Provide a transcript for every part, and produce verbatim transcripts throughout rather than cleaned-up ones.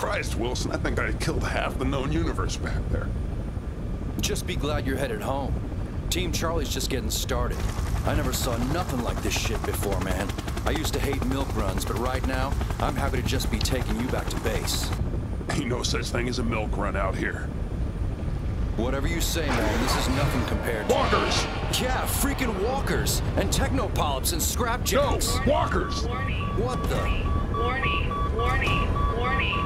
Christ, Wilson, I think I killed half the known universe back there. Just be glad you're headed home. Team Charlie's just getting started. I never saw nothing like this shit before, man. I used to hate milk runs, but right now, I'm happy to just be taking you back to base. Ain't no such thing as a milk run out here. Whatever you say, man, this is nothing compared to... Walkers! Yeah, freaking walkers! And technopolyps and scrapjacks! No! Walkers! Warning. What the... Warning. Warning. Warning.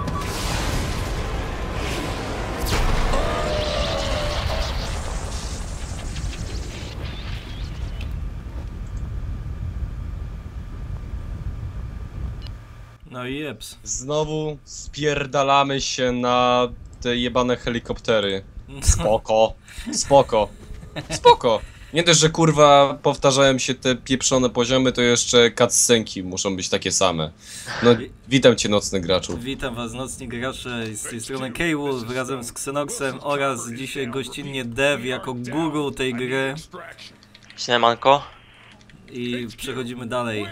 No i jeps. Znowu spierdalamy się na te jebane helikoptery. Spoko, spoko, spoko. Nie dość, że kurwa powtarzają się te pieprzone poziomy, to jeszcze cutscenki muszą być takie same. No, witam cię, nocny graczu. Witam was, nocni gracze, z tej strony K-Wolf razem z Xenoxem oraz dzisiaj gościnnie Dev jako guru tej gry. Siemanko. I przechodzimy dalej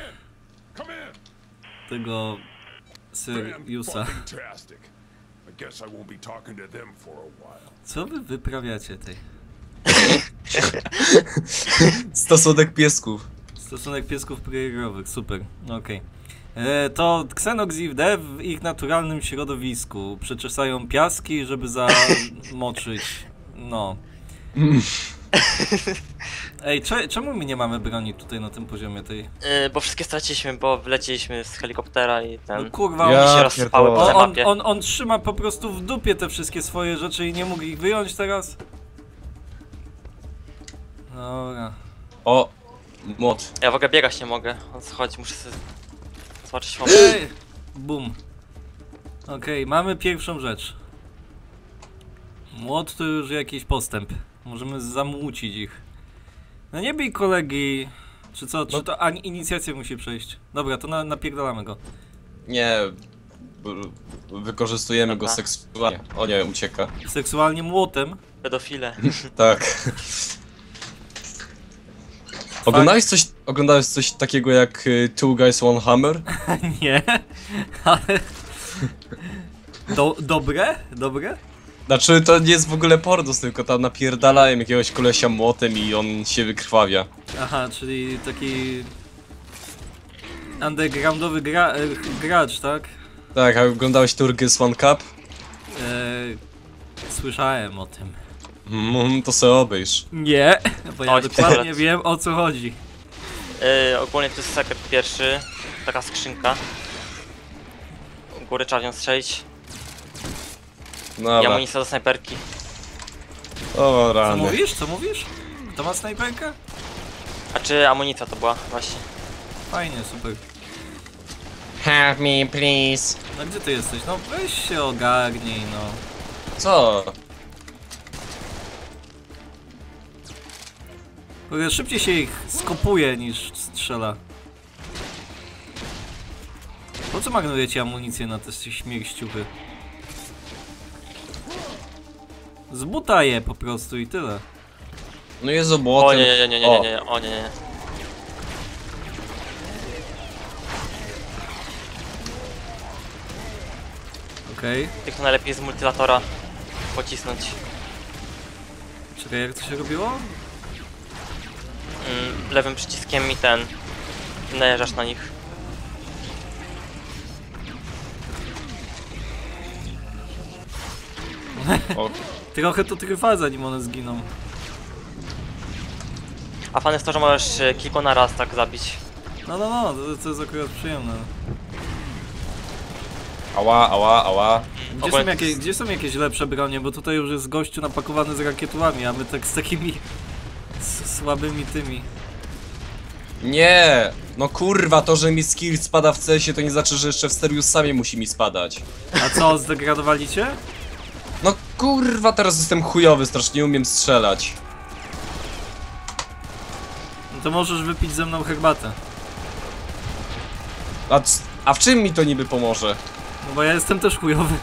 tego Siriusa. Co wy wyprawiacie tej? Stosunek piesków. Stosunek piesków prairowych, super, okej. Okay. To Xenox i Dev w ich naturalnym środowisku przeczesają piaski, żeby zamoczyć, no. Ej, cze czemu my nie mamy broni tutaj na tym poziomie tej? Yy, bo wszystkie straciliśmy, bo wlecieliśmy z helikoptera i ten... No kurwa, Ja on, się rozsypały po on, tej on, mapie. on, on trzyma po prostu w dupie te wszystkie swoje rzeczy i nie mógł ich wyjąć teraz? Dobra. O, młot. Ja w ogóle biegać nie mogę, o co chodzi, muszę sobie zobaczyć mam. Ej! Bum. Okej, okay, mamy pierwszą rzecz. Młot to już jakiś postęp. Możemy zamłócić ich. No nie bij kolegi. Czy co? Czy to ani inicjację musi przejść? Dobra, to na, napierdalamy go. Nie, wykorzystujemy Dobra. go seksualnie. O nie, ucieka. Seksualnie młotem. Pedofile. Tak. Oglądałeś coś, oglądałeś coś takiego jak y, Two Guys One Hammer? Nie, ale... Do, dobre? Dobre? Znaczy to nie jest w ogóle pornos, tylko tam napierdalają jakiegoś kolesia młotem i on się wykrwawia. Aha, czyli taki... undergroundowy gra, e, gracz, tak? Tak, a oglądałeś Two Guys One Cup? Eee, słyszałem o tym. Mm, to se obejrz. Nie, bo ja Oj, dokładnie teraz. wiem, o co chodzi. Yy, ogólnie to jest sekret pierwszy, taka skrzynka. U góry trzeba w nią strzelić. I Dobra. amunicja do snajperki. O Co rany. mówisz? Co mówisz? Kto ma snajperkę? A czy amunicja to była właśnie? Fajnie, super. Help me, please. No gdzie ty jesteś? No weź się ogarnij, no. Co? W ogóle szybciej się ich skopuje niż strzela. Po co marnujecie amunicję na te śmierściuchy? Z buta je po prostu i tyle. No jest O obłotem. nie, nie, nie, nie, nie, nie, o nie, nie. Okej. Okay. Tych to najlepiej z multilatora pocisnąć. Czekaj, jak to się robiło? Mm, lewym przyciskiem i ten... najeżdżasz na nich. O. Trochę to trwa, zanim one zginą. A fan jest to, że możesz e, kilku na raz tak zabić. No, no, no, to, to jest akurat przyjemne. Ała, ała, ała. Gdzie są, jakieś, gdzie są jakieś lepsze bronie? Bo tutaj już jest gościu napakowany z rakietłami, a my tak z takimi s słabymi tymi. Nie! No kurwa, to, że mi skill spada w cesie, to nie znaczy, że jeszcze w Sirius samie musi mi spadać. A co, zdegradowali cię? No kurwa, teraz jestem chujowy, strasznie nie umiem strzelać. No to możesz wypić ze mną herbatę. A, a w czym mi to niby pomoże? No bo ja jestem też chujowy.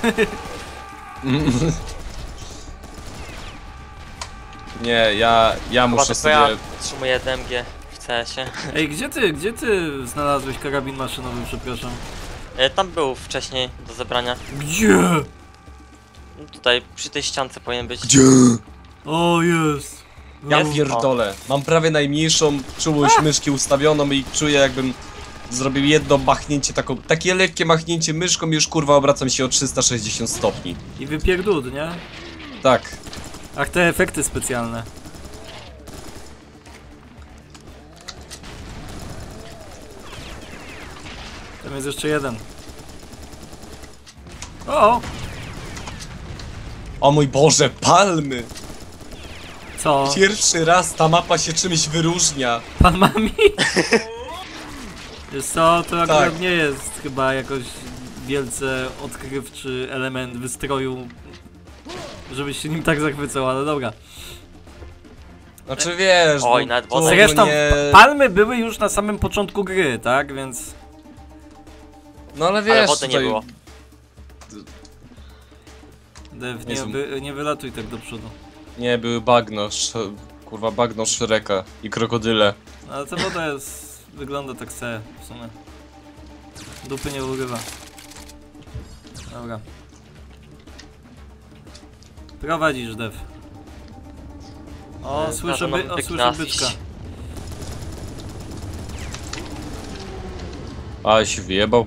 Nie, ja, ja muszę Chyba to sobie... ja otrzymuję D M G w C S ie. Ej, gdzie ty, gdzie ty znalazłeś karabin maszynowy, przepraszam? E, tam był wcześniej do zebrania. Gdzie? No tutaj, przy tej ściance powinien być. Gdzie? O, jest. Ja Jest? pierdolę. Mam prawie najmniejszą czułość myszki ustawioną i czuję jakbym zrobił jedno machnięcie, taką, takie lekkie machnięcie myszką i już kurwa obracam się o trzysta sześćdziesiąt stopni. I wypierdód, nie? Tak. Ach, te efekty specjalne. Tam jest jeszcze jeden. O! O mój Boże, palmy! Co? Pierwszy raz ta mapa się czymś wyróżnia. Pan Mami? Wiesz co, to akurat Tak. nie jest chyba jakoś wielce odkrywczy element wystroju, żebyś się nim tak zachwycał, ale dobra. Znaczy wiesz, Oj, no, nawet to woda. Zresztą nie... pa- palmy były już na samym początku gry, tak? Więc... No ale wiesz, Ale wody nie tutaj... było. Dev, nie, Jezu. wy, nie wylatuj tak do przodu. Nie, były bagno, sz... kurwa bagno Shreka i krokodyle. Ale ta woda jest... wygląda tak se w sumie. Dupy nie urywa. Dobra. Prowadzisz, Dev. O, E, słyszę, na- na- by, o, byk słyszę nas byczka. iść. A, się wyjebał.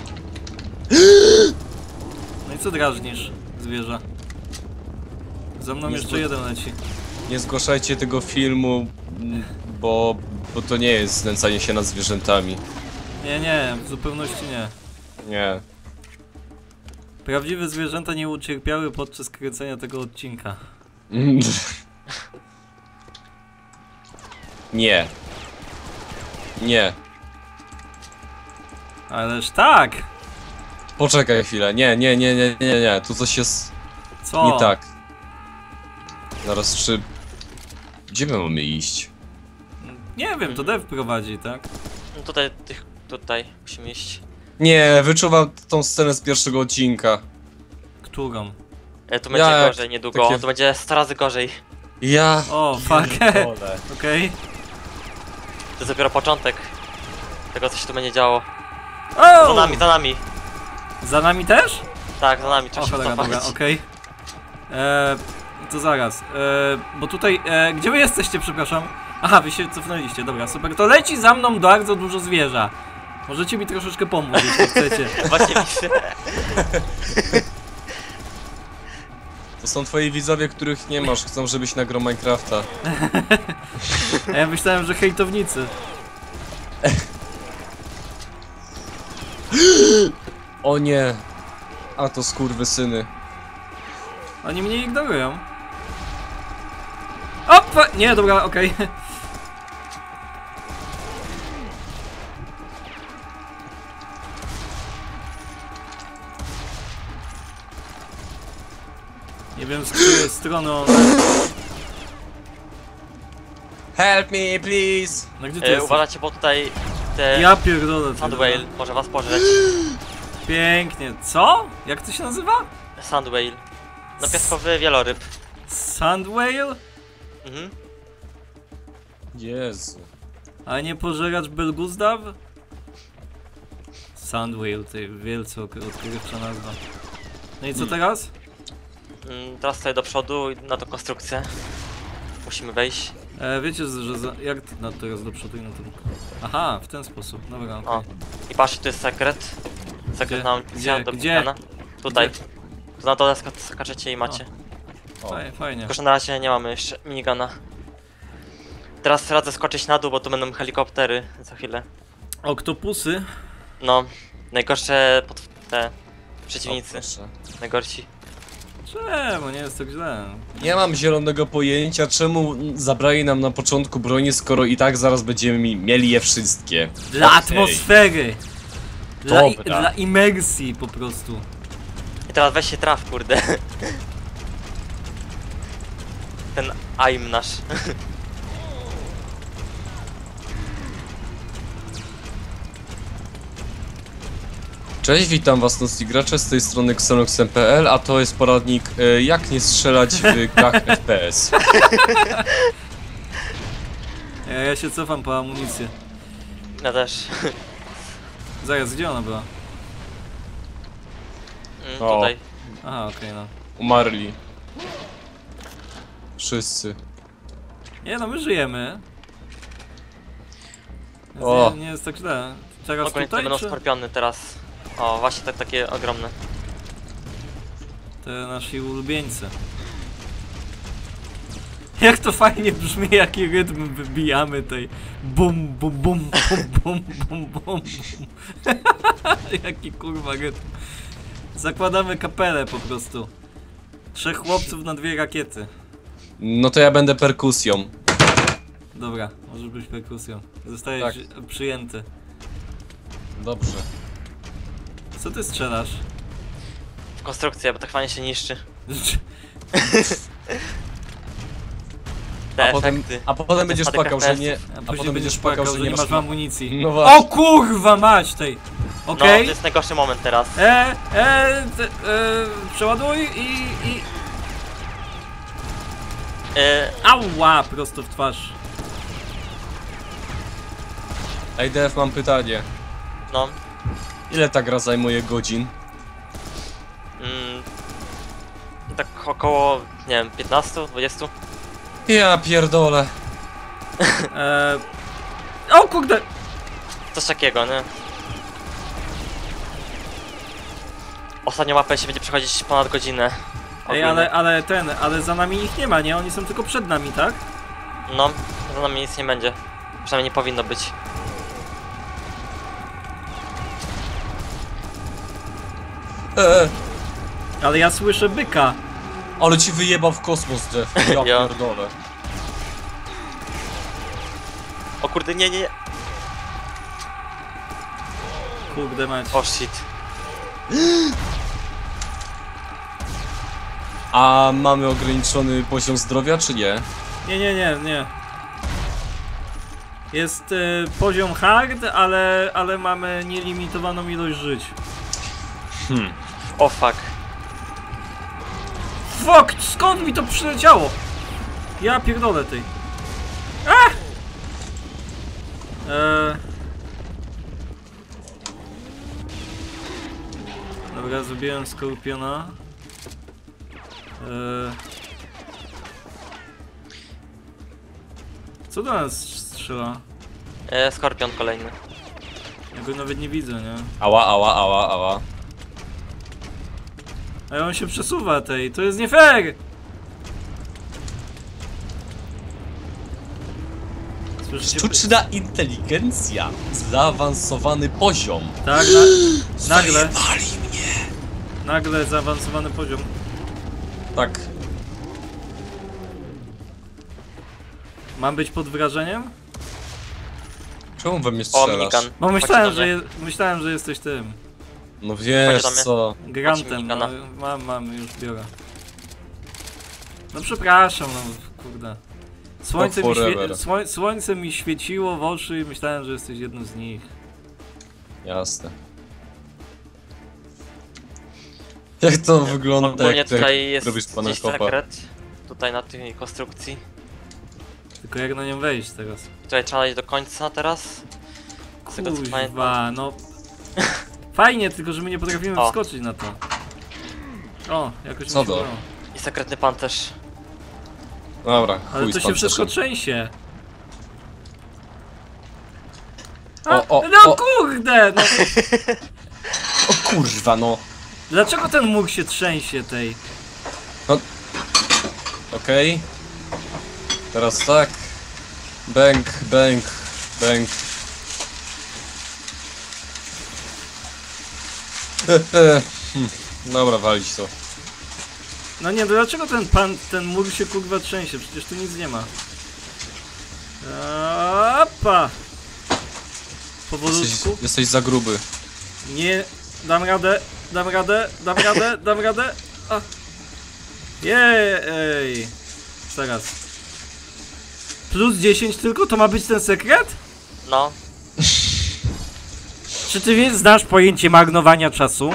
No i co drażnisz, zwierzę? Za mną Nie jeszcze zgod- jeden leci. Nie zgłaszajcie tego filmu, m, bo, bo to nie jest znęcanie się nad zwierzętami. Nie, nie, w zupełności nie. Nie. Prawdziwe zwierzęta nie ucierpiały podczas kręcenia tego odcinka. Nie. Nie. Ależ tak! Poczekaj chwilę. Nie, nie, nie, nie, nie, nie. Tu coś jest Co? nie tak. Zaraz czy... Gdzie my mamy iść? Nie wiem, to Dev prowadzi, tak? No tutaj, tych, tutaj musimy iść. Nie, wyczuwam tą scenę z pierwszego odcinka. Którą? E, tu będzie Jak gorzej niedługo, takie- tu będzie sto razy gorzej. Ja... O, fuck. pierdolę. Okej. To jest dopiero początek tego, co się tu będzie działo. O! Za nami, za nami. Za nami też? Tak, za nami, trzeba O, się cholera, cofać. dobra, okej. Eee, to zaraz. Eee, bo tutaj, e, gdzie wy jesteście, przepraszam? Aha, wy się cofnęliście, dobra, super. To leci za mną bardzo dużo zwierza. Możecie mi troszeczkę pomóc, jeśli chcecie. Właśnie widzę. To są twoi widzowie, których nie masz. Chcą, żebyś nagrał Minecrafta. A ja myślałem, że hejtownicy. O nie. A to skurwysyny. Oni mnie ignorują. Opa! Nie, dobra, okej. Nie wiem, z której strony on... Help me, please! No gdzie ty E, jesteś? uważajcie, bo tutaj te Ja pierdolę. ty, Sandwhale dobra. może was pożreć. Pięknie. Co? Jak to się nazywa? Sandwhale. No piaskowy wieloryb. Sandwhale? Mhm. Jezu. A nie pożeracz Belguzdaw? Sandwhale, tej wielce ok- odkrywcza nazwa. No i co teraz? Mm, teraz tutaj do przodu i na tą konstrukcję. Musimy wejść. E, wiecie, że za, jak no, teraz do przodu i na to. Aha, w ten sposób, dobra, okej. O. I patrzcie, tu jest sekret. Sekretna Gdzie? misja do Gdzie? Bogdana. Tutaj. Gdzie? Tu na dole sk skaczecie i macie. Fajnie, fajnie. Tylko że na razie nie mamy jeszcze minigana. Teraz radzę skoczyć na dół, bo tu będą helikoptery za chwilę. Oktopusy? No, najgorsze pod te O, przeciwnicy. proszę. Najgorsi. Czemu? Nie jest tak źle. Nie mam zielonego pojęcia, czemu zabrali nam na początku broni, skoro i tak zaraz będziemy mi- mieli je wszystkie. Dla Okej. atmosfery! Dla, i, Dobra. dla imersji po prostu. I teraz weź się traf, kurde. Ten aim nasz. Cześć, witam was nocni gracze, z tej strony Xenoxem kropka p l, a to jest poradnik e, jak nie strzelać w grach F P S. Ja, ja się cofam po amunicję. Ja też. Zaraz, gdzie ona była? O. tutaj. Aha, okej, no. Umarli. Wszyscy. Nie no, my żyjemy. Więc O. Nie, nie jest tak źle. Teraz Ogólnie to tutaj, będą czy... skorpiony teraz. O, właśnie tak, takie ogromne. Te nasi ulubieńcy. Jak to fajnie brzmi, jaki rytm wybijamy tej bum bum bum bum bum bum bum. Jaki kurwa rytm. Zakładamy kapelę po prostu. Trzech chłopców na dwie rakiety. No to ja będę perkusją. Dobra, może być perkusją. Zostajesz Tak. przyjęty. Dobrze. Co ty strzelasz? W konstrukcję, bo tak fajnie się niszczy. Te A potem, efekty. a potem będziesz spadek płakał, że F P S-ów. nie... A A później potem będziesz płakał, że nie masz... amunicji. No właśnie. O kurwa mać tej! No, Okej. to jest najgorszy moment teraz. E, e, te, e, przeładuj i, i... E, Ała, prosto w twarz. Ej, D F, mam pytanie. no. Ile ta gra zajmuje godzin? Mm, tak około, nie wiem, piętnaście, dwadzieścia. Ja pierdolę. E, o kurde! Coś takiego, nie? Ostatnia mapa się będzie przechodzić ponad godzinę. Ej, Ogólnie. ale, ale ten, ale za nami ich nie ma, nie? Oni są tylko przed nami, tak? No, za nami nic nie będzie. Przynajmniej nie powinno być. Eee, Ale ja słyszę byka. ale ci wyjebał w kosmos, Jeff. Ja Ja. pierdolę. O kurde, nie, nie, nie. Kurde mać. O shit. A mamy ograniczony poziom zdrowia, czy nie? Nie, nie, nie, nie. Jest y, poziom hard, ale, ale mamy nielimitowaną ilość żyć. Hmm. O fuck. Fuck, skąd mi to przyleciało? Ja pierdolę tej. A! Eee... Dobra, zrobiłem skorpiona. Eee... Co do nas strzela? E, skorpion kolejny. Ja go nawet nie widzę, nie? Ała, ała, ała, ała. A on się przesuwa tej, to jest nie fair! Słyszycie? Sztuczna inteligencja. Zaawansowany poziom. Tak, na, nagle, Zajebali mnie. nagle zaawansowany poziom. Tak. Mam być pod wrażeniem? Czemu we mnie O, strzelasz? minigun. Bo myślałem, Chodź do że, mnie. je, myślałem, że jesteś tym. No wiesz Chodź do mnie. co. Grantem, no, minigana. mam, mam, już biorę. No przepraszam, no kurde. Słońce mi, świe forever. słoń słońce mi świeciło w oczy i myślałem, że jesteś jednym z nich. Jasne. Jak to wygląda, Ogólnie jak, tutaj jak jest robisz pana gdzieś kopa? sekret. Tutaj na tej konstrukcji. Tylko jak na nią wejść teraz? Tutaj trzeba iść do końca teraz. Z tego co pamiętam. Kurwa, no. Fajnie, tylko że my nie potrafimy O. wskoczyć na to. O, jakoś mi Co się to? udało. I sekretny pancerz. Dobra, Ale chuj to z się wszystko pancerzem. trzęsie. A, O, o, no o. kurde, no. O kurwa, no. Dlaczego ten mur się trzęsie tej? Okej. Teraz tak. Bęk, bęk, bęk. Hmm, Dobra, walić to. No nie, no dlaczego ten pan, ten mur się kurwa trzęsie? Przecież tu nic nie ma. Opa! Powolutku. Jesteś, jesteś za gruby. Nie, dam radę, dam radę, dam radę, dam radę. A. Jej! Teraz. Plus dziesięć tylko? To ma być ten sekret? No. Czy ty więc znasz pojęcie marnowania czasu?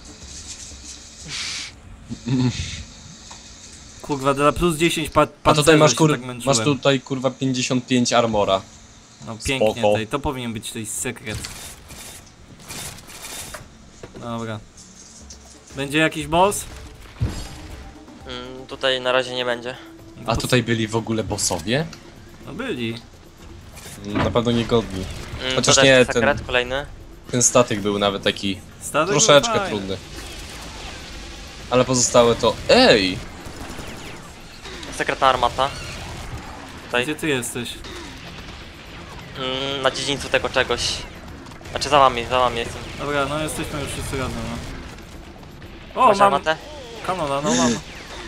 Kurwa, dla plus dziesięć pa A tutaj masz, się kur... tak męczyłem. masz tutaj kurwa pięćdziesiąt pięć armora. No pięknie, spoko. tej, to powinien być tej sekret. Dobra. Będzie jakiś boss? Mm, tutaj na razie nie będzie. A tutaj byli w ogóle bossowie? No byli. Na pewno niegodni. Mm, Chociaż to też nie, jest ten- sekret kolejny. Ten statek był nawet taki Statek troszeczkę był fajny. trudny. Ale pozostałe to... Ej! Sekretna armata. Tutaj. Gdzie ty jesteś? Mm, na dziedzińcu tego czegoś. Znaczy za wami, za wami jestem. Dobra, no jesteśmy już wszyscy razem, no. O, Masz mam armatę? kanona, no mam.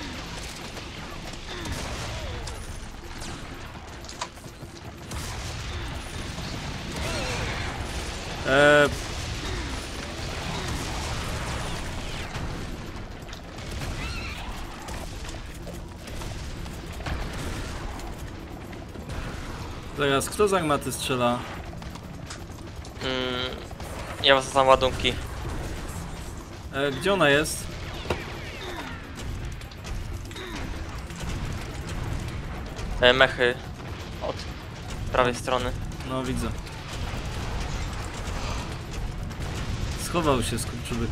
Eee... Zaraz, kto z armaty strzela? Mm, ja was tam ładunki. E, gdzie ona jest? E, mechy. Od prawej strony. No widzę. Schował się skurczybyk.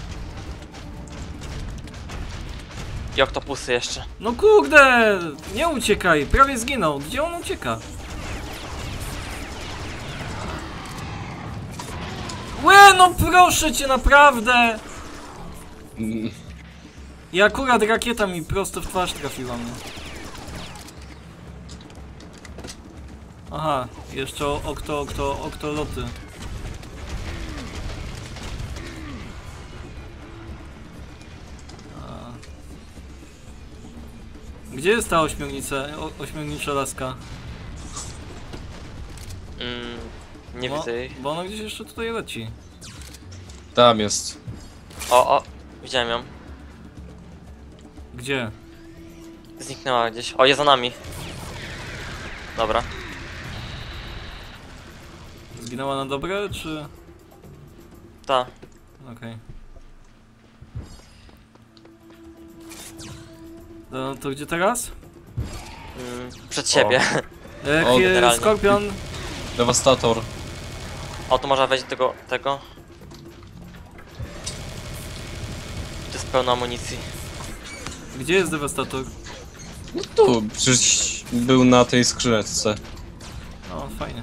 I oktopusy jeszcze. No kurde! Nie uciekaj! Prawie zginął. Gdzie on ucieka? Łe, no proszę cię, naprawdę! Mm, I akurat rakieta mi prosto w twarz trafiła mnie. Aha, jeszcze o- okto, okto, oktoloty. A. Gdzie jest ta ośmiornica, o, ośmiornicza laska? Mm, nie Bo, widzę jej. bo ona gdzieś jeszcze tutaj leci. tam jest. O, o, widziałem ją. Gdzie? Zniknęła gdzieś. O, jest za nami. Dobra. Zginęła na dobre, czy... Ta. Okej. No to gdzie teraz? Mm, przed siebie. E, O, e, generalnie. Skorpion. Devastator. O, tu można wejść do tego, tego. Tu jest pełno amunicji. Gdzie jest dewastator? No tu, przecież był na tej skrzyneczce. No, fajnie.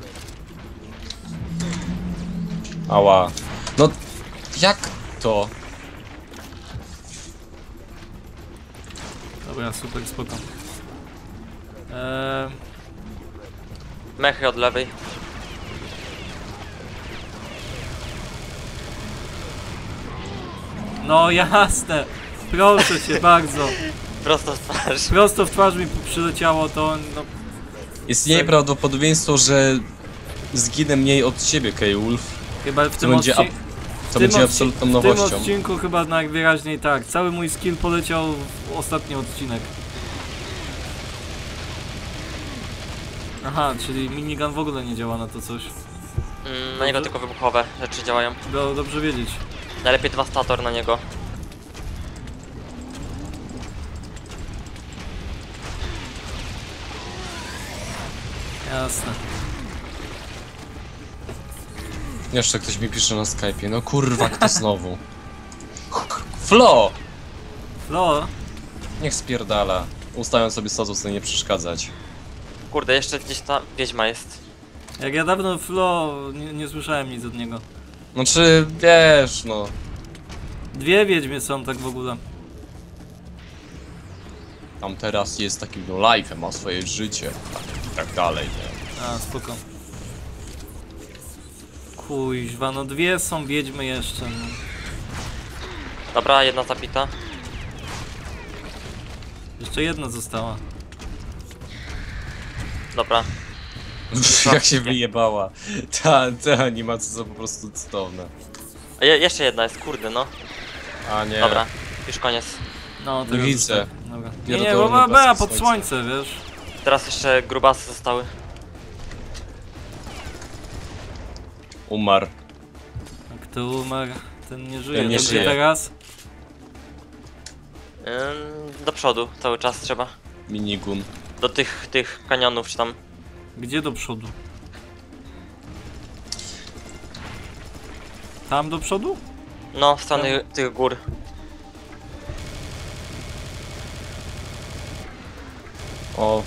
Ała. No, jak to? Dobra, super, spoko. Eee, Mechy od lewej. no jasne! Proszę cię bardzo. Prosto w twarz. Prosto w twarz mi przyleciało to, no... Istnieje Tak. prawdopodobieństwo, że zginę mniej od ciebie, K-Wolf. Chyba w To tym będzie, ab odcinku... to będzie absolutną W nowością. tym odcinku chyba najwyraźniej tak. Cały mój skill poleciał w ostatni odcinek. Aha, czyli minigun w ogóle nie działa na to coś. Mm, na niego tylko wybuchowe rzeczy działają. Do, dobrze wiedzieć. Najlepiej devastator na niego. Jasne. Jeszcze ktoś mi pisze na Skype'ie. No kurwa, kto znowu? Flo! Flo, Niech spierdala. Ustałem sobie status, nie przeszkadzać. Kurde, jeszcze gdzieś ta wiedźma jest. jak ja dawno Flo nie, nie słyszałem nic od niego. Znaczy, wiesz, no. Dwie wiedźmie są tak w ogóle. Tam teraz jest takim no life'em, ma swoje życie. I tak dalej, nie? A, spoko. Kuźwa, no dwie są wiedźmy jeszcze. No. Dobra, jedna zapita. Jeszcze jedna została. Dobra. Jak się wyjebała. Ta, te animacje są po prostu cudowne. A je, jeszcze jedna jest, kurde no. A nie. Dobra, już koniec. No, teraz Widzę. już tak. Dobra. Nie, nie, Pierdolony bo ma blask Bea pod słońca. słońce, wiesz. Teraz jeszcze grubasy zostały. Umarł. A kto umarł, ten nie żyje. Ten nie To gdzie żyje. teraz? Ym, do przodu cały czas trzeba. Minigun. Do tych, tych kanionów czy tam. Gdzie do przodu? Tam do przodu? No, w stronę tych gór. O,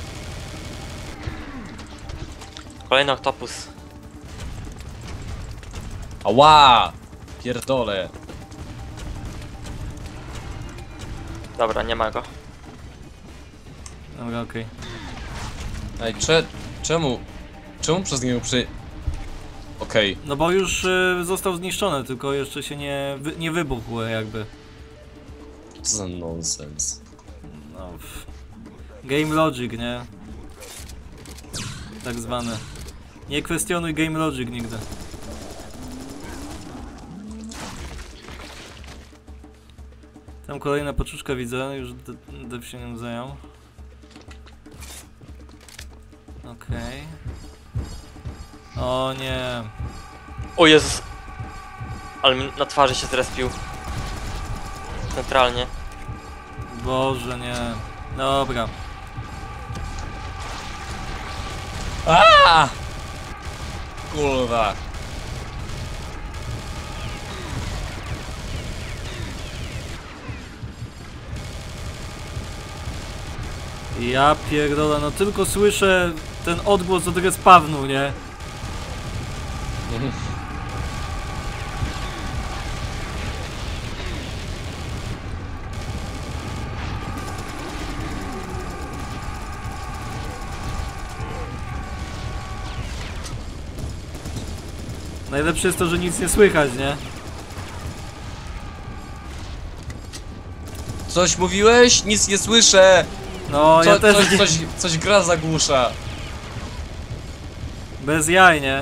Kolejny oktopus. ała! Pierdolę. Dobra, nie ma go. Dobra, okej. Ej, cze... czemu? Czemu przez niego przy... Okej. No bo już y, został zniszczony, tylko jeszcze się nie, wy, nie wybuchł jakby. Co za nonsens. No, f- game logic, nie? Tak zwany. Nie kwestionuj game logic nigdy. Tam kolejna paczuszka widzę, już de- dev się nią zajął. Okej. O nie. O Jezus! Ale mi na twarzy się zrespił. Centralnie. Boże, nie. Dobra. A! Kurwa. Ja pierdolę, no tylko słyszę ten odgłos od respawnu, nie? Najlepsze jest to, że nic nie słychać, nie? Coś mówiłeś? Nic nie słyszę! No, Co, ja też coś, nie- coś, coś gra zagłusza. bez jaj, nie?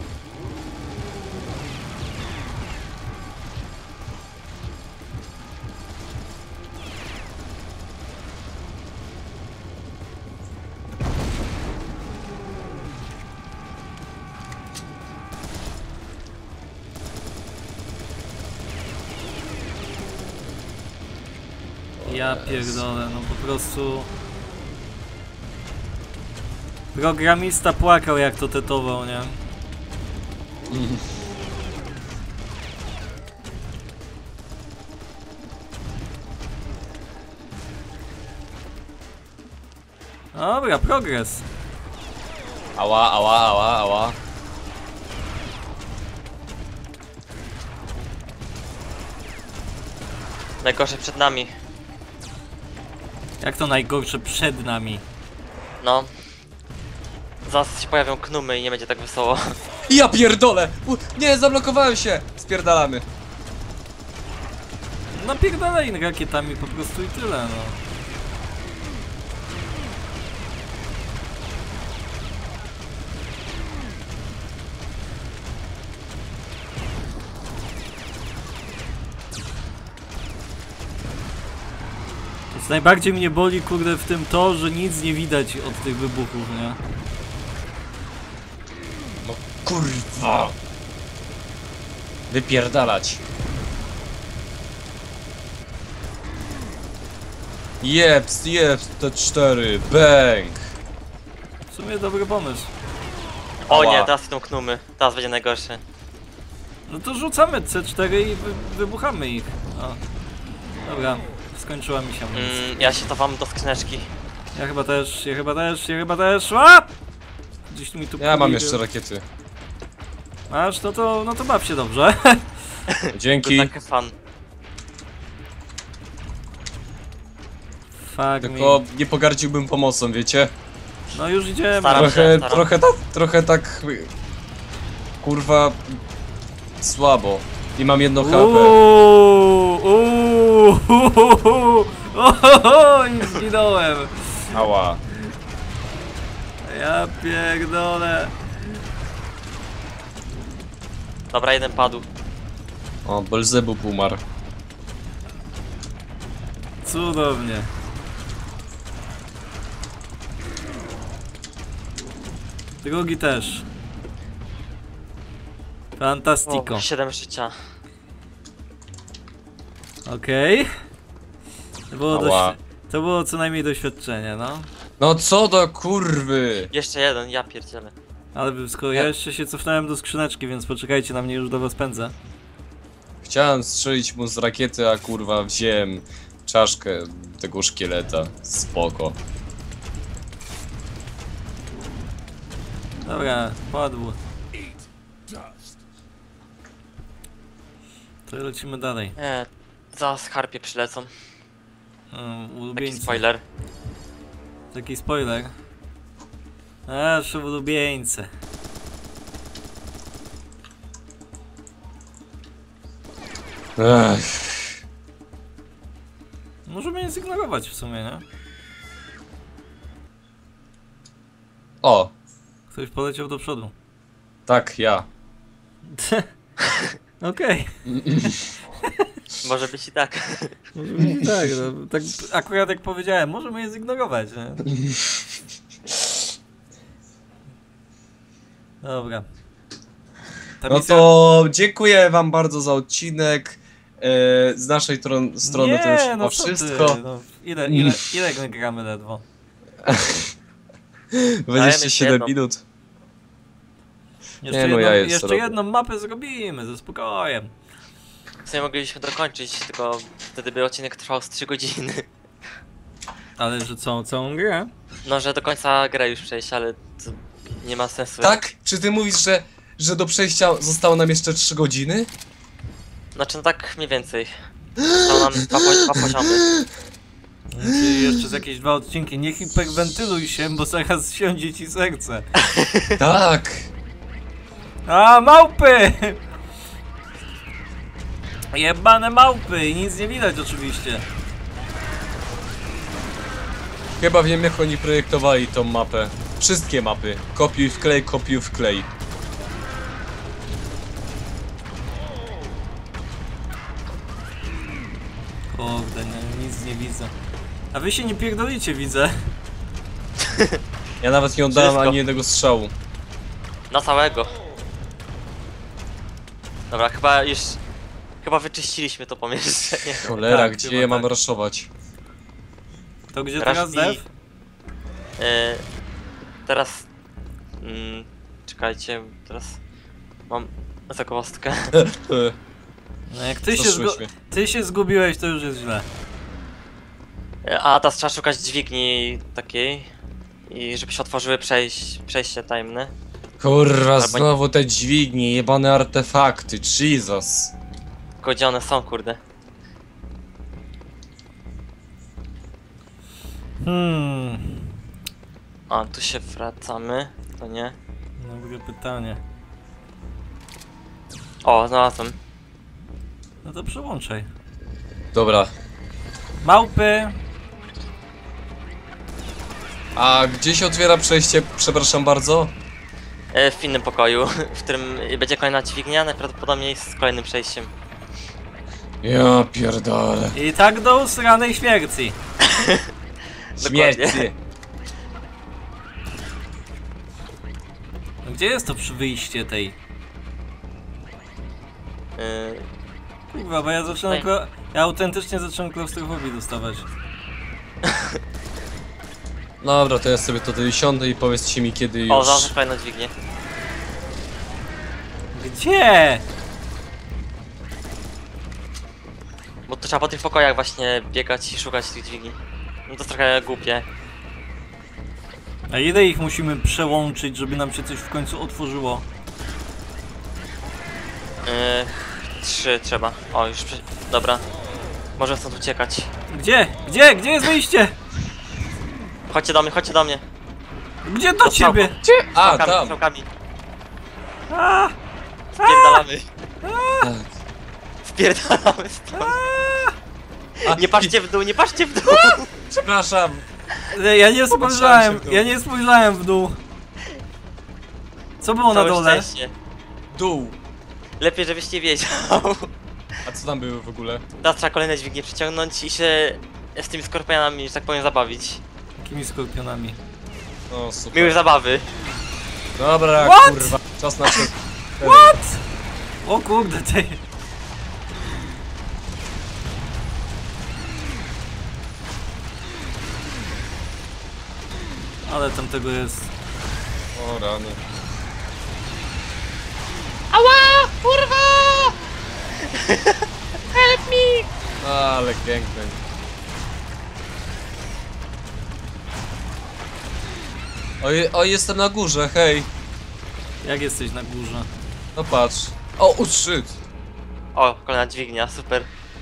Ja pierdolę, no po prostu... Programista płakał jak to tetował, nie? Dobra, progres. Ała, ała, ała, ała. Najgorsze przed nami. Jak to najgorsze przed nami? No. Zaraz się pojawią knumy i nie będzie tak wesoło. Ja pierdolę! U, nie, zablokowałem się! Spierdalamy. Napierdalaj rakietami po prostu i tyle, no. To co najbardziej mnie boli, kurde, w tym to, że nic nie widać od tych wybuchów, nie? No kurwa! Wypierdalać. Jeps, jeps, T cztery, bang! W sumie dobry pomysł. O Ała. nie, teraz idą knumy. Teraz będzie najgorszy. No to rzucamy C cztery i wy wybuchamy ich. O. Dobra, skończyła mi się amunicja. Mm, ja się cofam do skrzyneczki. Ja chyba też, ja chyba też, ja chyba też. A! Gdzieś mi tu Ja mam pójdzie. jeszcze rakiety. Masz? No to, no to baw się dobrze. Dzięki. Good luck, fan. Fuck Tylko me. nie pogardziłbym pomocą, wiecie? No już idziemy. Staram się. Trochę, staram. trochę tak, trochę tak... Kurwa... Słabo. I mam jedno H P. Uuuu, uuuu, uuuu, ohoho, i zginąłem. Ała. Ja pierdolę. Dobra, jeden padł. O, Belzebub umarł. Cudownie. Drugi też. Fantastico. O, siedem życia. Okej. To było Ała. dość... To było co najmniej doświadczenie, no. No co do kurwy! Jeszcze jeden, ja pierdzielę. Ale skoro ja jeszcze się cofnąłem do skrzyneczki, więc poczekajcie na mnie, już do was pędzę. Chciałem strzelić mu z rakiety, a kurwa wziąłem czaszkę tego szkieleta. Spoko. Dobra, padł. To lecimy dalej. Nie, zaraz harpie przylecą. Um, Taki ulubieńcy. spoiler. Taki spoiler. Aż ulubieńce. Ech. Możemy je zignorować w sumie, nie? O, Ktoś poleciał do przodu. tak, ja. Okej. Może być i tak. Może być tak, no, tak akurat jak powiedziałem, możemy je zignorować, nie? Dobra. Ta No misja- to dziękuję wam bardzo za odcinek. E, z naszej tron- strony nie, to już chyba no co ty, wszystko. no, ile, ile, ile my gramy ledwo? dwadzieścia siedem jedną. minut. Jeszcze, Nie, no, jedną, ja jest jeszcze robię. jedną mapę zrobimy, ze spokojem. W sumie moglibyśmy dokończyć, tylko wtedy by odcinek trwał z trzy godziny. Ale że co, całą grę? No, że do końca grę już przejść, ale to nie ma sensu. Tak? Czy ty mówisz, że, że do przejścia zostało nam jeszcze trzy godziny? Znaczy, no tak mniej więcej. Zostało nam dwa, po, dwa poziomy. Czyli jeszcze z jakieś dwa odcinki, nie hiperwentyluj się, bo zaraz siądzie ci serce. Tak! A, małpy! Jebane małpy i nic nie widać oczywiście. Chyba wiem, jak oni projektowali tą mapę. Wszystkie mapy. Kopiuj wklej, kopiuj wklej. Kurde, nie, nic nie widzę. A wy się nie pierdolicie, widzę. Ja nawet nie oddałem Wszystko. ani jednego strzału. Na całego. Dobra, chyba już... Chyba wyczyściliśmy to pomieszczenie. Cholera, Tak, gdzie chyba ja mam tak. raszować? To gdzie Teraz teraz i- dev? Yy, teraz... Mm, czekajcie, teraz... Mam zagwozdkę. No jak ty się, zgu Zaszłyśmy. ty się zgubiłeś, to już jest źle. A teraz trzeba szukać dźwigni takiej. I żeby się otworzyły przejś przejście tajemne. Kurwa, Albo- znowu te dźwignie, jebane artefakty, Jesus. Tylko gdzie one są, kurde. Hmm. A, tu się wracamy. To nie. Dobre pytanie. O, znalazłem. No to przełączaj. Dobra. Małpy! A gdzie się otwiera przejście, przepraszam bardzo? E, w innym pokoju, w którym będzie kolejna dźwignia, najprawdopodobniej z kolejnym przejściem. Ja pierdolę. I tak do usranej śmierci. Śmierci. Gdzie jest to przy wyjście tej? E, Kurwa, bo ja zacząłem kla... Ja autentycznie zacząłem klaustrofobii dostawać. Dobra, to ja sobie tutaj siądę i powiedzcie mi kiedy już. o, znalazłem kolejną dźwignię. Gdzie? Bo to trzeba po tych pokojach właśnie biegać i szukać tych dźwigni. No to jest trochę głupie. A ile ich musimy przełączyć, żeby nam się coś w końcu otworzyło? E, trzy trzeba. O, już prze... Dobra. Możemy stąd uciekać. Gdzie? Gdzie? Gdzie jest wyjście? Chodźcie do mnie, chodźcie do mnie. Gdzie do Do ciebie? Gdzie? A, Strzałkami, tam. strzałkami. A! Spierdalamy. Tak. Spierdalamy stąd. A, Nie patrzcie w dół, nie patrzcie w dół. Przepraszam. Ja nie Popatrzałem spojrzałem, się w dół. ja nie spojrzałem w dół. Co było na Całe dole? szczęście. Dół. Lepiej, żebyś nie wiedział. A co tam było w ogóle? Teraz trzeba kolejne dźwignie przyciągnąć i się z tymi skorpionami, że tak powiem, zabawić. Jakimi skorpionami? O, super. Miłej zabawy. Dobra, What? kurwa. Czas na przed... What? O kurde, ty. Ale tam tego jest. O rany. Ała! Kurwa! Ale gangbang. O, je, o, jestem na górze, hej. Jak jesteś na górze? No patrz. O, oh, shit. O, kolejna dźwignia, super.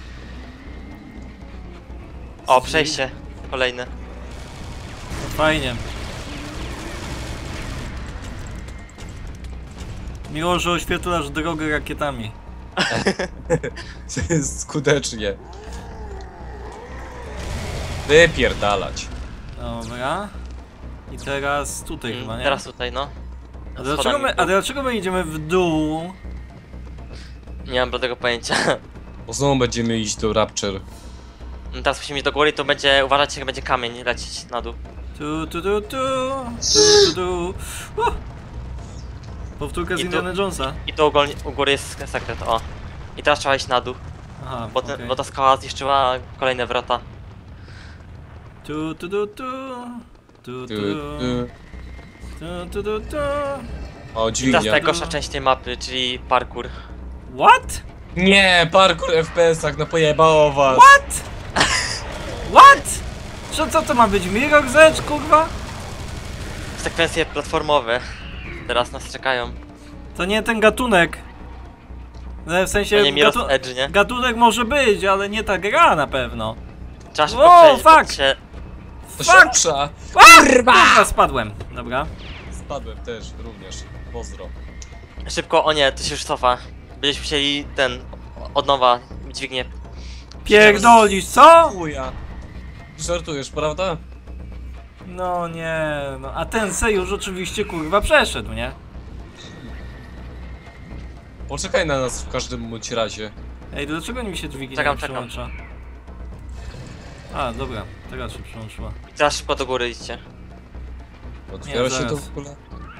O, przejście. Kolejne. Fajnie. Miło, że oświetlasz drogę rakietami. Skutecznie. Wypierdalać. Dobra. I teraz tutaj Mm, chyba, nie? teraz tutaj, no. A dlaczego, Schodami my, w a dół. dlaczego my idziemy w dół? Nie mam bladego pojęcia. Bo znowu będziemy iść do Rapture. Teraz musimy iść do góry i to będzie, uważajcie, jak będzie kamień lecieć na dół. Tu, tu, tu, tu, tu, tu, tu. Uh! Powtórka z I tu- Indiana Jonesa. I tu ogólnie, u góry jest sekret, o. I teraz trzeba iść na dół, Aha, bo, ten, okej. bo ta skała zniszczyła kolejne wrota. Tu, tu, tu, tu. Tu, Tu, tu. tu. Tu, tu, tu, tu. O, I teraz dźwignia. najgorsza część tej mapy, czyli parkour. What? Nie, parkour F P S-ach, no pojebało was. What? What? Co, co to ma być? Mirror's Edge, kurwa? Sekwencje platformowe teraz nas czekają. To nie ten gatunek. No, w sensie To nie Mirror's gatu Edge, nie? gatunek może być, ale nie ta gra na pewno. Trzeba szybko Wow, przejść, bo fuck! się... To Fuck! szybsza. Kurwa, spadłem. Dobra. Spadłem też, również. Pozdro. Szybko, o nie, to się już cofa. Będziesz musieli ten, od nowa dźwignię. Pierdolisz, co? Chuja. Żartujesz, prawda? No nie, no a ten se już oczywiście kurwa przeszedł, nie? Poczekaj na nas w każdym bądź razie. Ej, dlaczego mi się dźwignia Czekam, nie czekam. przełącza? A, dobra, teraz się przełączyła. I teraz szybko do góry idźcie. Otwiera Nie, się to zaraz. w ogóle?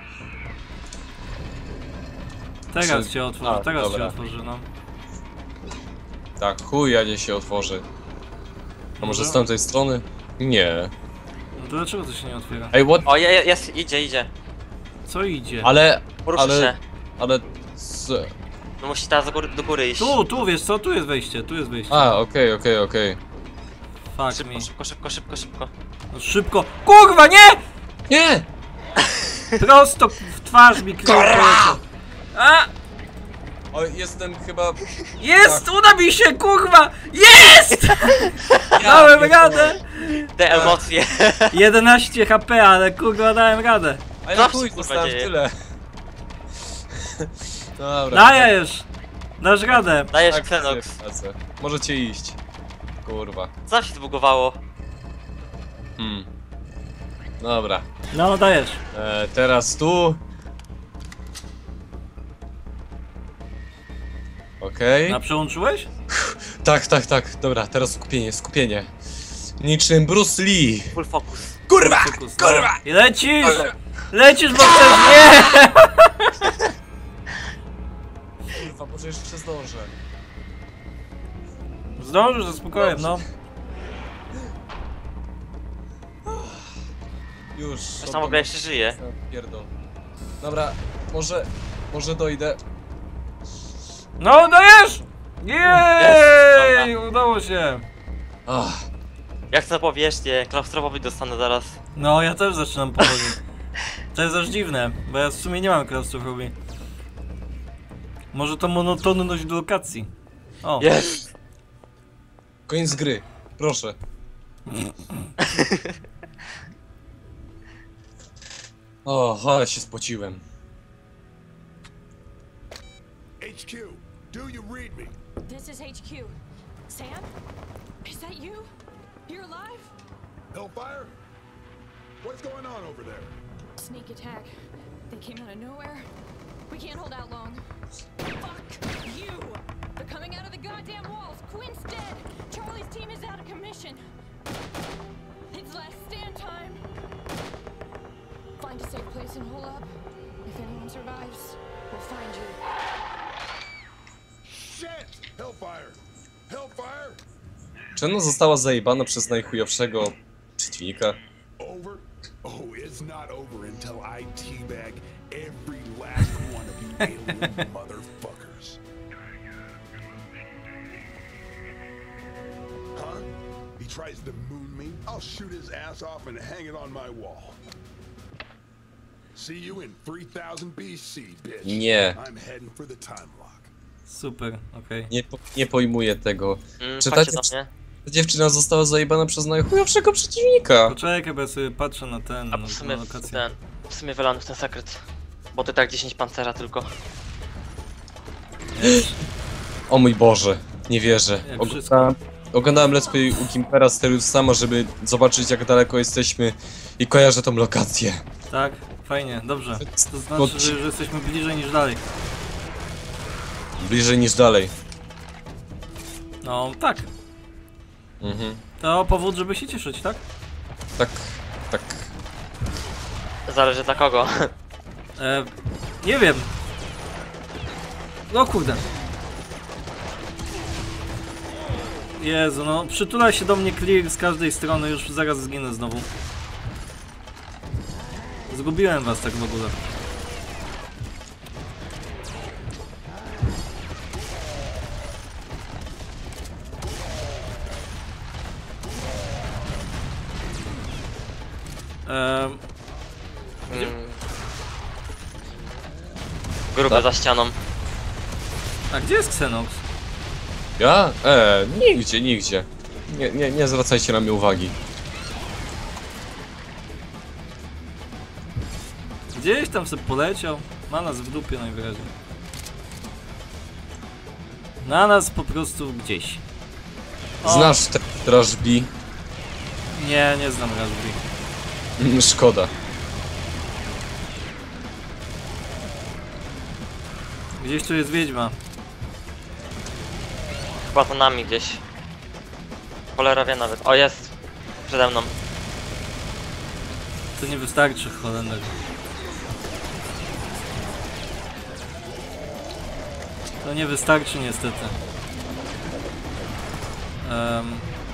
Teraz Czy- się otworzy, A, teraz się dobra. otworzy, no. Tak, chuja nie się otworzy. A może Może? z tamtej strony? Nie. No to dlaczego to się nie otwiera? Ej, what? O, je, je, jest, idzie, idzie. Co idzie? Ale... Poruszy Ale... się. Ale... Z... No musi teraz do góry, do góry iść. Tu, tu, wiesz co? Tu jest wejście, tu jest wejście. A, okej, okej, okej. Fuck Szybko, me. szybko, szybko, szybko, szybko. No szybko. Kurwa, nie! Nie! Prosto w twarz mi kręci. A! O, jestem chyba... Jest! Tak. Uda mi się, kurwa! Jest! Dałem pierdolę. radę! Te emocje. jedenaście H P, ale kurwa dałem radę. A ja Co się, chuj, kurwa, dostałem dzieje? tyle. Dobra. Dajesz! Dasz radę. Dajesz tak, Xenox. pracę. Możecie iść. Kurwa. Co się zbugowało? Hmm. Dobra. No, dajesz. E, teraz tu. Okej. A przełączyłeś? Tak, tak, tak. Dobra, teraz skupienie, skupienie. Niczym Bruce Lee. Full focus. Kurwa! Fokus, no. Kurwa! I lecisz! Lecisz, bo chcesz... Nie! Kurwa, może jeszcze zdążę. Zdążysz ze spokojem, no. Już. Ktoś tam w ogóle jeszcze żyje. Pierdol. Dobra, może... Może dojdę. No, dajesz! Jej! Dobra. Udało się. Ach. Jak chcę na powierzchnię, klaustrofowi dostanę zaraz. No, ja też zaczynam powoli. To jest aż dziwne, bo ja w sumie nie mam klaustrofobii. Może to monotonność do lokacji. O, Jest! Koniec gry. Proszę. O, ale się spociłem. H Q, do you read me? This is H Q. Sam? Is that you? You're alive? Hellfire? What's going on over there? Sneak attack. They came out of nowhere. We can't hold out long. Fuck you! They're coming out of the goddamn walls. Quinn's dead. Charlie's team is out of commission. It's last stand time. Find a safe place and hold up. If anyone survives, we'll find you. Shit! Hellfire! Hellfire! Czy ona została zajebana przez najchujowszego przeciwnika? Over? Oh, it's not over until I teabag every last one of you alien motherfuckers. Huh? He tries to moon me? I'll shoot his ass off and hang it on my wall. See you in three thousand B C, bitch. Nie. I'm heading for the time lock. Super, okej. Nie, po, nie pojmuję tego. Mm, Czy ta, chodźcie do dziew mnie. ta dziewczyna została zajebana przez najchujowszego przeciwnika? Poczekaj, bo ja sobie patrzę na ten, A na, w na sumie lokację. ten, w sumie wylany w ten sekret. Bo ty tak dziesięć pancera tylko. O mój Boże, nie wierzę. Jak Oglądałem, oglądałem Let's Play u Gimpera Stereo Sama, żeby zobaczyć jak daleko jesteśmy i kojarzę tą lokację. Tak? Fajnie, dobrze. To Bo znaczy, ci- że, że jesteśmy bliżej niż dalej. Bliżej niż dalej. No, tak. Mhm. To powód, żeby się cieszyć, tak? Tak, tak. Zależy dla kogo. E, nie wiem. No kurde. Jezu, no przytula się do mnie clear z każdej strony, już zaraz zginę znowu. Zgubiłem was tak w ogóle. Ehm, Mm. Grube za ścianą. a gdzie jest Xenox? Ja? E, nigdzie, nigdzie. Nie, nie, nie zwracajcie na mnie uwagi. Gdzieś tam sobie poleciał. Ma nas w dupie najwyraźniej. Na nas po prostu gdzieś. O, Znasz te drażbi? Nie, nie znam Raspberry. Mm, Szkoda. Gdzieś tu jest wiedźma. Chyba za nami gdzieś. Cholera wie nawet. O, jest! Przede mną. To nie wystarczy, Holender. To nie wystarczy niestety. Um.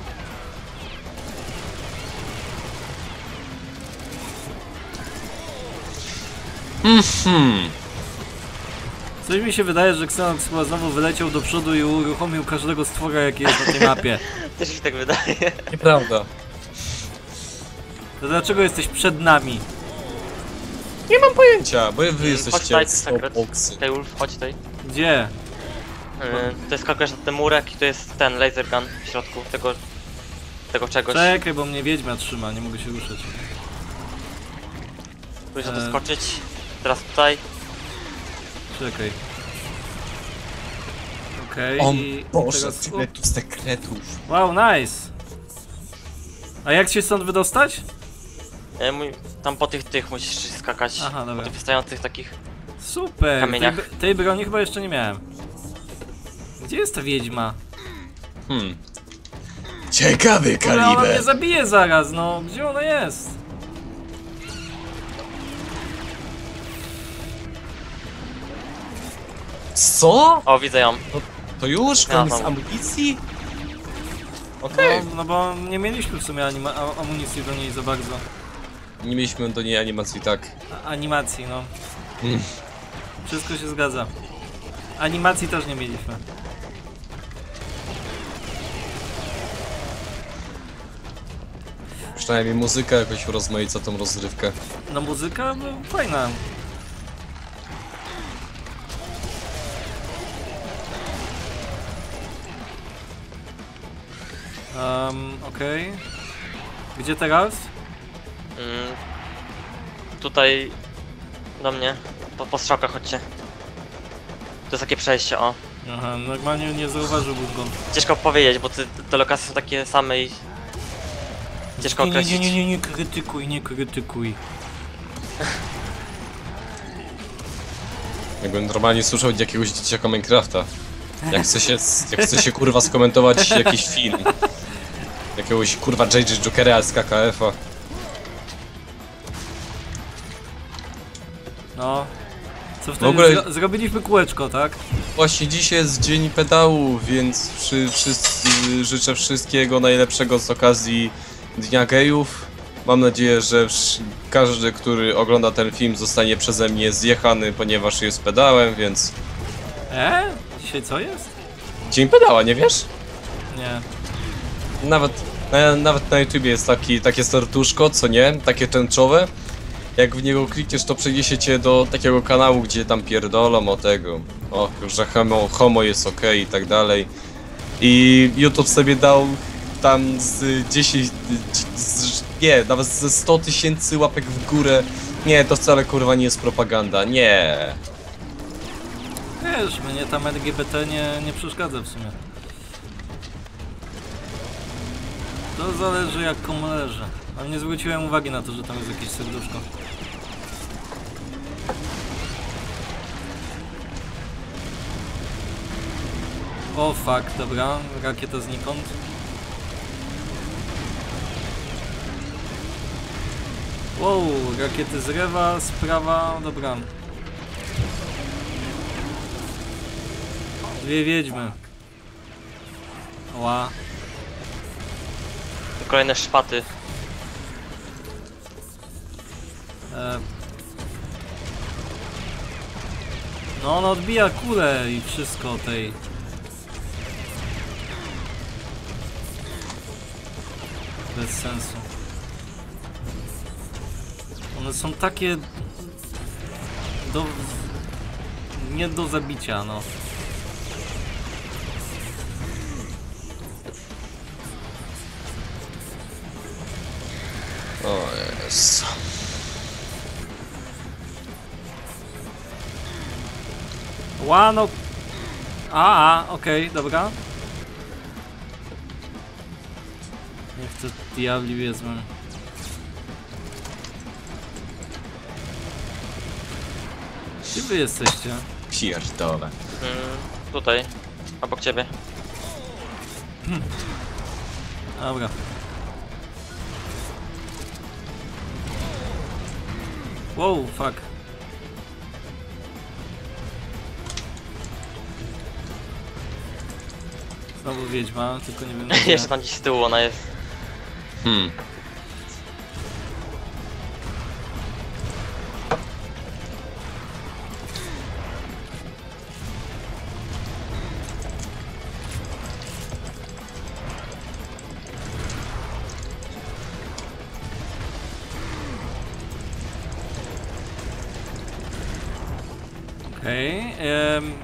Mhm. Coś mi się wydaje, że Xenox chyba znowu wyleciał do przodu i uruchomił każdego stwora, jaki jest na tej mapie. Też mi się tak wydaje. Nieprawda. To dlaczego jesteś przed nami? Nie mam pojęcia, bo wy Chodź jesteście tutaj, ty sekret. slowboxy. Tutaj Wolf, chodź tutaj. Gdzie? Yy, to jest skakujesz na ten murek i to jest ten laser gun w środku tego... tego czegoś. Czekaj, bo mnie wiedźma trzyma, nie mogę się ruszać. Próbuj Eee. to skoczyć. Teraz tutaj. Czekaj. Okej, O i Boże, teraz... tyle tu sekretów. Wow, nice! A jak się stąd wydostać? Yy, mój, tam po tych tych musisz skakać. Aha, dobra. Po tych wystających takich. Super! Tej, Kamieniach. b- tej broni chyba jeszcze nie miałem. Gdzie jest ta wiedźma? Hmm. Ciekawy Ona, ona mnie zabije zaraz, no. Gdzie ona jest? Co? O, widzę ją. To już? Ja Koniec mam. amunicji? Okej. No, no bo nie mieliśmy w sumie anima- a- amunicji do niej za bardzo. Nie mieliśmy do niej animacji, tak. A- animacji, no. Mm. Wszystko się zgadza. Animacji też nie mieliśmy. Przynajmniej muzyka jakoś rozmaica tą rozrywkę. No muzyka no, fajna. Um, okej. Gdzie teraz? Mm, tutaj do mnie. Po, po strzałkach chodźcie. To jest takie przejście, o. Aha, normalnie nie zauważyłbym go. Ciężko powiedzieć, bo te, te lokacje są takie same i ciężko Nie, nie, określić. nie, nie, nie, nie krytykuj, nie krytykuj. Jakbym normalnie słyszał od jakiegoś dzieciaka Minecrafta. Jak chce się, jak chce się kurwa skomentować jakiś film. Jakiegoś kurwa J J Jokera z K K F-a. No. Co wtedy? ogóle- Zro zrobiliśmy kółeczko, tak? Właśnie dzisiaj jest dzień pedału, więc przy, wszyscy, życzę wszystkiego najlepszego z okazji Dnia Gejów. Mam nadzieję, że wsz- każdy, który ogląda ten film, zostanie przeze mnie zjechany, ponieważ jest pedałem, więc... E? Dzisiaj co jest? Dzień pedała, nie wiesz? Nie. Nawet na, nawet na YouTubie jest taki, takie serduszko, co nie? Takie tęczowe. jak w niego klikniesz, to przeniesie cię do takiego kanału, gdzie tam pierdolą o tego, o, że homo, homo jest okej i tak dalej. I YouTube sobie dał tam z dziesięć, z, nie, nawet ze sto tysięcy łapek w górę. Nie, to wcale kurwa nie jest propaganda, nie. Wiesz, mnie tam L G B T nie, nie przeszkadza w sumie. To zależy jak komu leży. Ale nie zwróciłem uwagi na to, że tam jest jakieś serduszko. O fuck, dobra, rakieta znikąd. Wow, rakiety z lewa, z prawa, dobra. Dwie wiedźmy. Ła. Kolejne szpaty. E... No ona odbija kulę i wszystko tej. Bez sensu. One są takie do... nie do zabicia, no. O jest. Ła, no... A, a okej, okay, dobra. Niech to diabli wezmą. Gdzie wy jesteście? Pierdolę. Mm, tutaj. Obok ciebie. Dobra. Wow, fuck. Znowu wiedźma, tylko nie wiem gdzie. Jeszcze tam gdzieś z tyłu ona jest. Hmm. Okej, okay, um...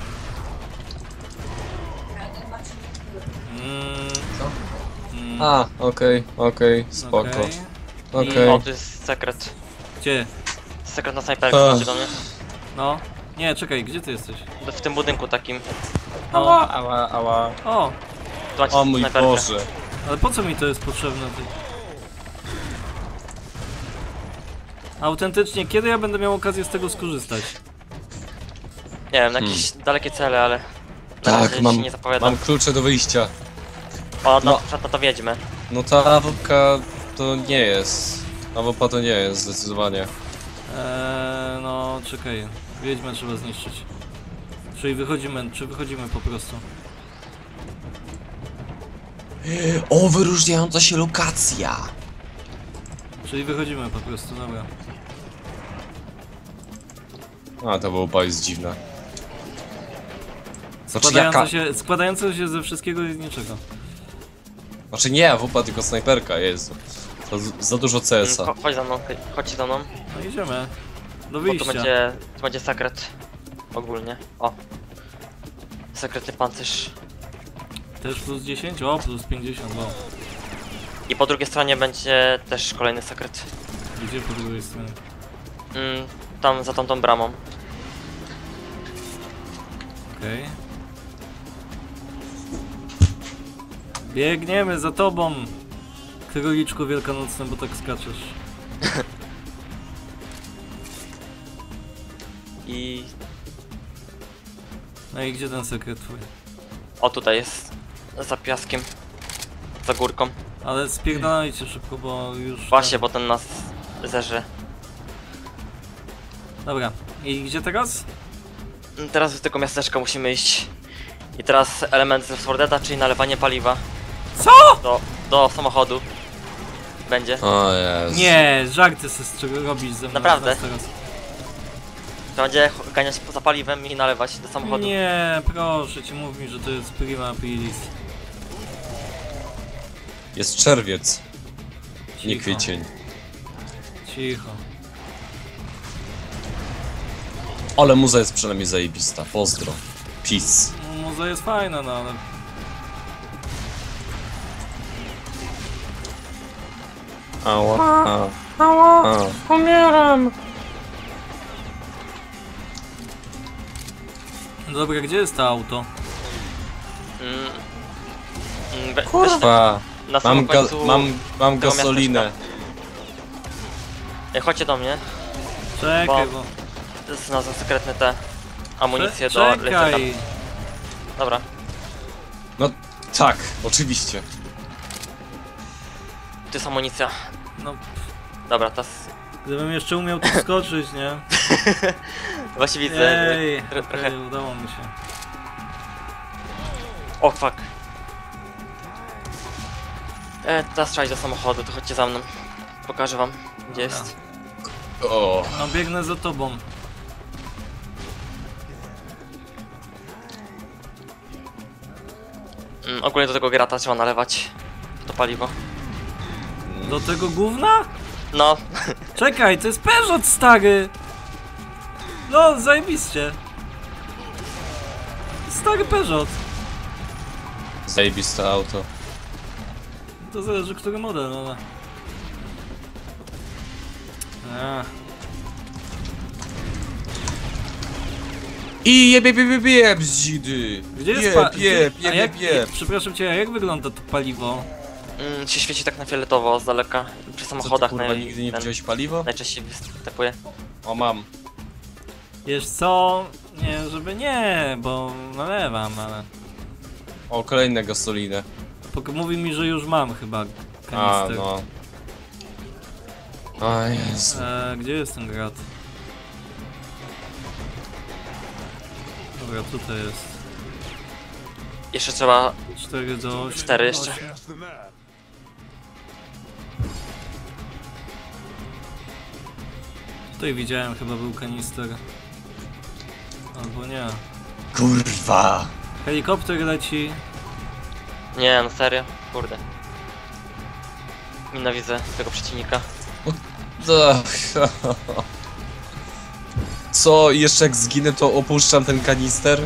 mm, mm, A, okej, okej, spoko. okej. Okej. O, to jest sekret. Gdzie? Sekret na snajperkę, Ech. chodźcie do mnie. No. Nie, czekaj, gdzie ty jesteś? W tym budynku takim. No. Ała, ała. O, Tu macie O mój snajperkę. Boże. ale po co mi to jest potrzebne? Ty? Autentycznie, kiedy ja będę miał okazję z tego skorzystać? Nie wiem, na jakieś dalekie cele, ale... na Tak, razie mam, się nie zapowiadam. mam klucze do wyjścia. O, no, no. no. to, to wiedźmy. No ta awopka to nie jest. Awopa to nie jest, zdecydowanie. Eee, no czekaj, wiedźmę trzeba zniszczyć. Czyli wychodzimy, czy wychodzimy po prostu? O, wyróżniająca się lokacja! Czyli wychodzimy po prostu, dobra. A, ta awopa jest dziwna. Znaczy Składająca jaka... się, składająca się ze wszystkiego i z niczego. Znaczy nie awopa, tylko snajperka, jest. To z- za dużo C S a. Mm, cho- Chodź za mną, chodźcie za mną. No idziemy. Do Bo tu wyjścia. będzie, tu będzie sekret. Ogólnie. O. Sekretny pancerz. Też plus dziesięć? O, plus pięćdziesiąt, wow. I po drugiej stronie będzie też kolejny sekret. Gdzie po drugiej stronie? Mm, tam za tamtą bramą. Okej. Biegniemy za tobą! Króliczku wielkanocny, bo tak skaczesz. I... No i gdzie ten sekret twój? O, tutaj jest. Za piaskiem. Za górką. Ale spierdalajcie szybko, bo już... Właśnie, bo ten nas zerzy. Dobra. I gdzie teraz? Mm, Teraz do tego miasteczka musimy iść. I teraz element ze Swordeda, czyli nalewanie paliwa. Co?! Do, do samochodu. Będzie. O Jezu. Nie, żarty se z czego robisz ze mną Naprawdę? teraz. To będzie ch- ganiać za paliwem i nalewać do samochodu. Nie, proszę cię, mów mi, że to jest prima aprilis. Jest czerwiec, nie Cicho. kwiecień. Cicho. Ale muza jest przynajmniej zajebista, pozdro. Peace. No, muza jest fajna, no ale... Ała, ała, umieram. Dobra, gdzie jest to auto? Mm. Mm, we- Kurwa. Na Mam, samym ga końcu mam, mam tego gasolinę. miasteczka. Ej, chodźcie do mnie. Czekaj, Bo- bo... Znalazłem sekretne te amunicje Cze- do leceka. Czekaj! Dobra. No tak, oczywiście. Tu jest amunicja. No, Dobra, teraz... gdybym jeszcze umiał tu skoczyć, nie? Właśnie widzę. Ej, tro- trochę... okej, udało mi się. O, fuck. E, teraz trzeba iść do samochodu, to chodźcie za mną. Pokażę wam, gdzie jest. O, No, biegnę za tobą. Mm, ogólnie do tego grata trzeba nalewać to paliwo. Do tego gówna? No, Czekaj, to jest Peugeot, stary! No, zajebiście. Stary Peugeot. zajebiste auto. To zależy, który model, no. Ech. I jebie, jebie, jebie, bzidy. Gdzie jest pa... Jeb, gdzie- a jeb, jak, jeb, jeb. Przepraszam cię, a jak wygląda to paliwo? mm, się świeci tak na fioletowo z daleka. Przy Co ty, samochodach kurwa, naj... nigdy nie ten- widziałeś paliwo? najczęściej występuje. O, mam. Wiesz co? Nie, żeby nie, bo nalewam, ale... O, kolejne gasolinę. Pok mówi mi, że już mam chyba A, kanister. no. A, Jezu. E, gdzie jest ten grat? Dobra, tutaj jest. Jeszcze trzeba... cztery do ośmiu. Cztery jeszcze. Less than that. Tutaj widziałem, chyba był kanister. Albo nie. Kurwa. Helikopter leci. Nie, no serio? Kurde. Nienawidzę tego przeciwnika. Ach. Co, jeszcze jak zginę, to opuszczam ten kanister?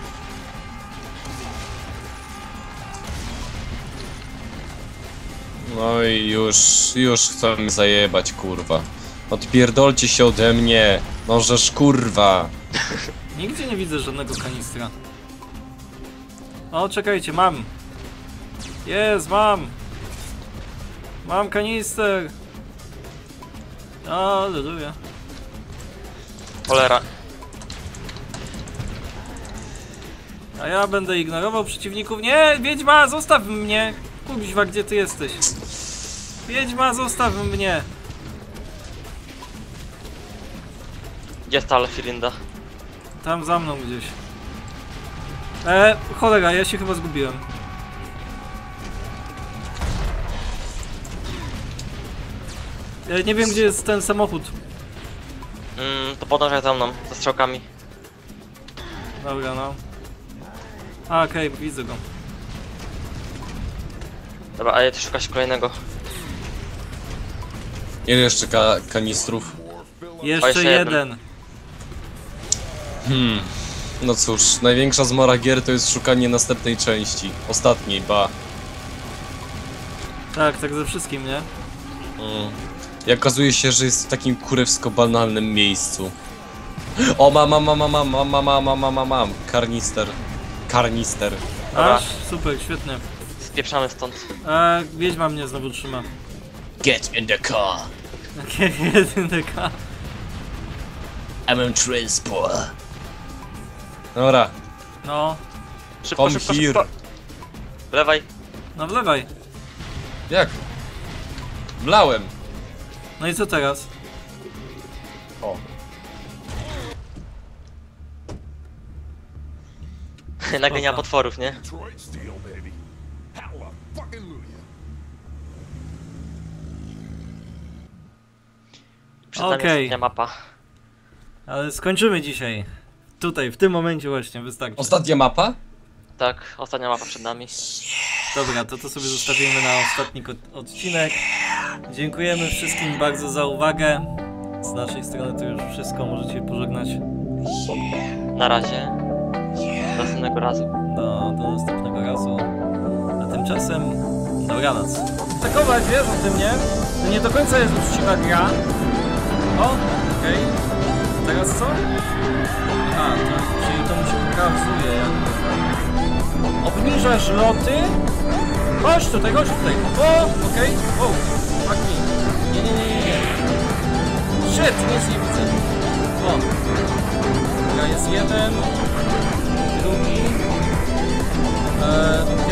No i już, już chcą mnie zajebać, kurwa. Odpierdolcie się ode mnie, możesz, kurwa. Nigdzie nie widzę żadnego kanistra. O, czekajcie, mam. Jest, mam. Mam kanister. O, lubię. Cholera. A ja będę ignorował przeciwników. Nie, Wiedźma, zostaw mnie. Kuźwa, gdzie ty jesteś? Wiedźma, zostaw mnie. Gdzie jest ta Alfirinda? Tam za mną gdzieś. E, cholera, ja się chyba zgubiłem. E, nie wiem, gdzie jest ten samochód. Mm, to podążaj za mną, ze strzałkami. Dobra, no. A, okej, okay, widzę go. Dobra, a ja też szukać kolejnego. Ile jeszcze ka kanistrów? Jeszcze jeszcze jeden. jeden. Hmm. No cóż, największa zmora gier to jest szukanie następnej części. Ostatniej, ba. Tak, tak ze wszystkim, nie? Mm. I okazuje się, że jest w takim kurewsko banalnym miejscu. O, mam, mam, mam, mam, mam, mam, mam, mam, mam, mam, mam, karnister. Karnister. Dobra. Aż, super, świetnie. Spieprzamy stąd. E, Wiedźma mnie znowu trzyma. Get in the car. Jedynka. I'm in transport. Dobra, No, Szybko, come szybko, here. szybko. Wlewaj. no wlewaj. Jak? Mlałem. No i co teraz? O. Nagania potworów, nie? Detroit steel, baby. Hallelujah. Przed nami Okej. ostatnia mapa. Ale skończymy dzisiaj. Tutaj, w tym momencie właśnie, wystarczy. Ostatnia mapa? Tak, ostatnia mapa przed nami. Dobra, to to sobie zostawimy na ostatni ko- odcinek. Dziękujemy wszystkim bardzo za uwagę. Z naszej strony to już wszystko, możecie pożegnać. Na razie. Do następnego razu. Do, do następnego razu. A tymczasem dobranoc. Takować, wiesz o tym, nie? To nie do końca jest uczciwa gra. O, okej. Okay. Teraz co? A, to, czyli to mi się pokazuje jakby. Obniżasz loty. Chodź tutaj, chodź tutaj. O, okej. Okay. O, fuck me. Nie, nie, nie, nie, nie. Shit, nic nie widzę. O. Dobra, jest jeden. Drugi. Eee,